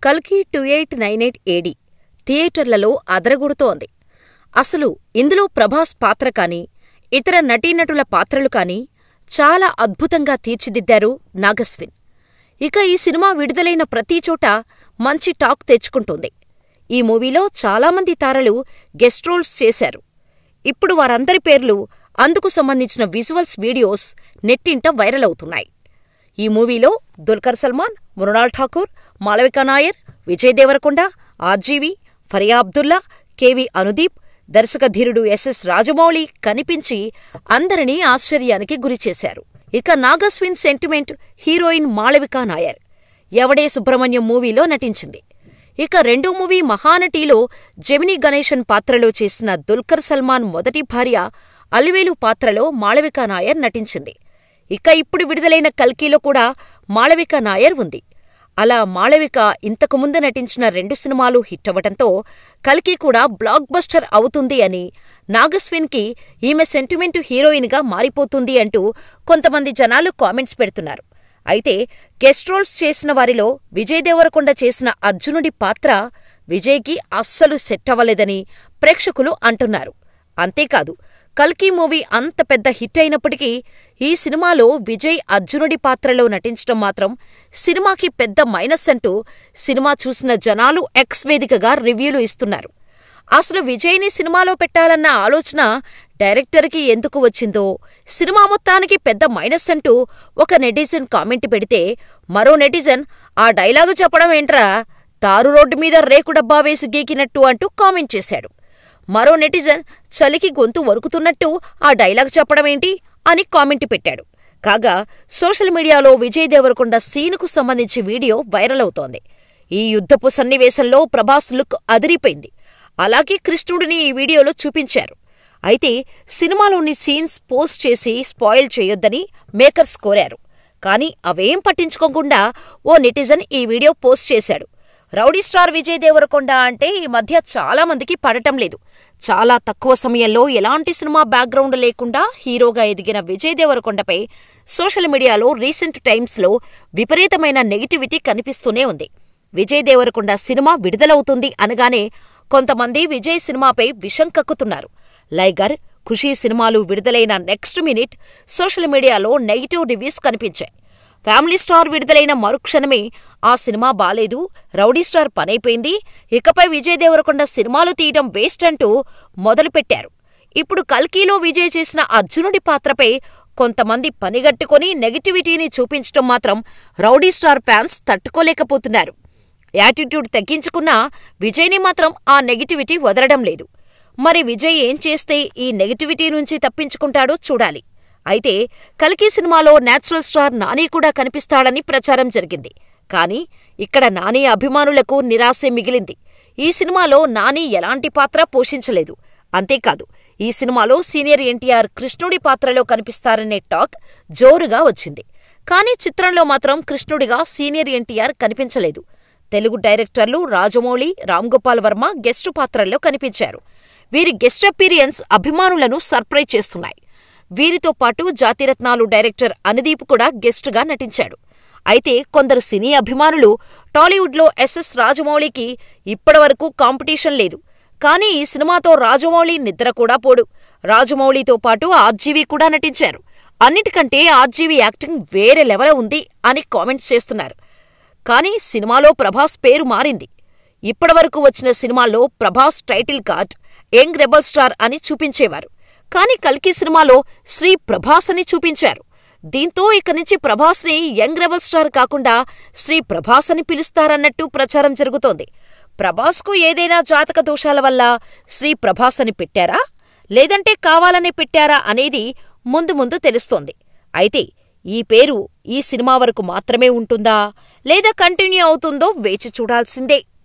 కల్కి 2898 ఏడి థియేటర్లలో అదరగొడుతోంది. అసలు ఇందులో ప్రభాస్ పాత్ర కానీ, ఇతర నటీనటుల పాత్రలు కానీ చాలా అద్భుతంగా తీర్చిదిద్దారు నాగస్విన్. ఇక ఈ సినిమా విడుదలైన ప్రతిచోటా మంచి టాక్ తెచ్చుకుంటోంది. ఈ మూవీలో చాలామంది తారలు గెస్ట్ రోల్స్ చేశారు. ఇప్పుడు వారందరి పేర్లు, అందుకు సంబంధించిన విజువల్స్ వీడియోస్ నెట్టింట వైరల్ అవుతున్నాయి. ఈ మూవీలో దుల్కర్ సల్మాన్, మృణాల్ ఠాకూర్, మాళవికా నాయర్, విజయ్ దేవరకొండ, ఆర్జీవి, ఫరియా అబ్దుల్లా, కెవి అనుదీప్, దర్శకధీరుడు ఎస్ఎస్ రాజమౌళి కనిపించి అందరినీ ఆశ్చర్యానికి గురిచేశారు. ఇక నాగస్విన్ సెంటిమెంట్ హీరోయిన్ మాళవికా నాయర్ ఎవడే సుబ్రహ్మణ్యం మూవీలో నటించింది. ఇక రెండో మూవీ మహానటిలో జెమినీ గణేశన్ పాత్రలో చేసిన దుల్కర్ సల్మాన్ మొదటి భార్య అలివేలు పాత్రలో మాళవికా నాయర్ నటించింది. ఇక ఇప్పుడు విడుదలైన కల్కిలో కూడా మాళవికా నాయర్ ఉంది. అలా మాళవిక ఇంతకుముందు నటించిన 2 సినిమాలు హిట్టవటంతో కల్కి కూడా బ్లాక్ బస్టర్ అవుతుంది అని, నాగస్విన్కి ఈమె సెంటిమెంటు హీరోయిన్గా మారిపోతుంది అంటూ కొంతమంది జనాలు కామెంట్స్ పెడుతున్నారు. అయితే గెస్ట్ రోల్స్ చేసిన వారిలో విజయ్ దేవరకొండ చేసిన అర్జునుడి పాత్ర విజయ్కి అస్సలు సెట్ అవ్వలేదని ప్రేక్షకులు అంటున్నారు. అంతేకాదు, కల్కి మూవీ అంత పెద్ద హిట్ అయినప్పటికీ ఈ సినిమాలో విజయ్ అర్జునుడి పాత్రలో నటించడం మాత్రం సినిమాకి పెద్ద మైనస్ అంటూ సినిమా చూసిన జనాలు ఎక్స్ వేదికగా రివ్యూలు ఇస్తున్నారు. అసలు విజయ్ని సినిమాలో పెట్టాలన్న ఆలోచన డైరెక్టర్కి ఎందుకు వచ్చిందో, సినిమా మొత్తానికి పెద్ద మైనస్ అంటూ ఒక నెటిజన్ కామెంట్ పెడితే, మరో నెటిజన్ ఆ డైలాగు చెప్పడం ఏంట్రా, తారు రోడ్డు మీద రేకు డబ్బా వేసి గీకినట్టు అంటూ కామెంట్ చేశాడు. మరో నెటిజన్ చలికి గొంతు వరుకుతున్నట్టు ఆ డైలాగ్ చెప్పడమేంటి అని కామెంట్ పెట్టాడు. కాగా సోషల్ మీడియాలో విజయ్ దేవరకొండ సీనుకు సంబంధించి వీడియో వైరల్ అవుతోంది. ఈ యుద్ధపు సన్నివేశంలో ప్రభాస్ లుక్ అదిరిపోయింది. అలాగే కృష్ణుడిని ఈ వీడియోలో చూపించారు. అయితే సినిమాలోని సీన్స్ పోస్ట్ చేసి స్పాయిల్ చేయొద్దని మేకర్స్ కోరారు. కానీ అవేం పట్టించుకోకుండా ఓ నెటిజన్ ఈ వీడియో పోస్ట్ చేశాడు. రౌడీ స్టార్ విజయ్ దేవరకొండ అంటే ఈ మధ్య చాలా మందికి పడటం లేదు. చాలా తక్కువ సమయంలో ఎలాంటి సినిమా బ్యాక్గ్రౌండ్ లేకుండా హీరోగా ఎదిగిన విజయ్ దేవరకొండపై సోషల్ మీడియాలో రీసెంట్ టైమ్స్లో విపరీతమైన నెగిటివిటీ కనిపిస్తూనే ఉంది. విజయ్ దేవరకొండ సినిమా విడుదలవుతుంది అనగానే కొంతమంది విజయ్ సినిమాపై విషం కక్కుతున్నారు. లైగర్, ఖుషీ సినిమాలు విడుదలైన నెక్స్ట్ మినిట్ సోషల్ మీడియాలో నెగిటివ్ రివ్యూస్ కనిపించాయి. ఫ్యామిలీ స్టార్ విడుదలైన మరుక్షణమే ఆ సినిమా బాలేదు, రౌడీ స్టార్ పనైపోయింది, ఇకపై విజయ్ దేవరకొండ సినిమాలు తీయటం వేస్ట్ అంటూ మొదలుపెట్టారు. ఇప్పుడు కల్కిలో విజయ్ చేసిన అర్జునుడి పాత్రపై కొంతమంది పనిగట్టుకుని నెగిటివిటీని చూపించటం మాత్రం రౌడీ స్టార్ ఫ్యాన్స్ తట్టుకోలేకపోతున్నారు. యాటిట్యూడ్ తగ్గించుకున్నా విజయ్ని మాత్రం ఆ నెగిటివిటీ వదలడం లేదు. మరి విజయ్ ఏం చేస్తే ఈ నెగిటివిటీ నుంచి తప్పించుకుంటాడో చూడాలి. అయితే కల్కి సినిమాలో నేచురల్ స్టార్ నాని కూడా కనిపిస్తాడని ప్రచారం జరిగింది. కానీ ఇక్కడ నాని అభిమానులకు నిరాశే మిగిలింది. ఈ సినిమాలో నాని ఎలాంటి పాత్ర పోషించలేదు. అంతేకాదు, ఈ సినిమాలో సీనియర్ ఎన్టీఆర్ కృష్ణుడి పాత్రలో కనిపిస్తారనే టాక్ జోరుగా వచ్చింది. కానీ చిత్రంలో మాత్రం కృష్ణుడిగా సీనియర్ ఎన్టీఆర్ కనిపించలేదు. తెలుగు డైరెక్టర్లు రాజమౌళి, రామ్గోపాల్ వర్మ గెస్టు పాత్రల్లో కనిపించారు. వీరి గెస్ట్ అపీరియన్స్ అభిమానులను సర్ప్రైజ్ చేస్తున్నాయి. వీరితో పాటు జాతిరత్నాలు డైరెక్టర్ అనుదీప్ కూడా గెస్టుగా నటించాడు. అయితే కొందరు సినీ అభిమానులు టాలీవుడ్లో ఎస్ఎస్ రాజమౌళికి ఇప్పటివరకు కాంపిటీషన్ లేదు, కానీ ఈ సినిమాతో రాజమౌళి నిద్ర కూడా పోడు. రాజమౌళితో పాటు ఆర్జీవి కూడా నటించారు. అన్నిటికంటే ఆర్జీవి యాక్టింగ్ వేరే లెవెల్ ఉంది అని కామెంట్స్ చేస్తున్నారు. కానీ సినిమాలో ప్రభాస్ పేరు మారింది. ఇప్పటివరకు వచ్చిన సినిమాల్లో Prabhas title card young rebel star అని చూపించేవారు. కానీ కల్కి సినిమాలో శ్రీ ప్రభాస్ అని చూపించారు. దీంతో ఇక నుంచి ప్రభాస్ని యంగ్ రెబల్ స్టార్ కాకుండా శ్రీ ప్రభాస్ అని పిలుస్తారన్నట్టు ప్రచారం జరుగుతోంది. ప్రభాస్కు ఏదైనా జాతక దోషాల వల్ల శ్రీ ప్రభాస్ అని పెట్టారా, లేదంటే కావాలనే పెట్టారా అనేది ముందు ముందు తెలుస్తోంది. అయితే ఈ పేరు ఈ సినిమా వరకు మాత్రమే ఉంటుందా, లేదా కంటిన్యూ అవుతుందో వేచి చూడాల్సిందే.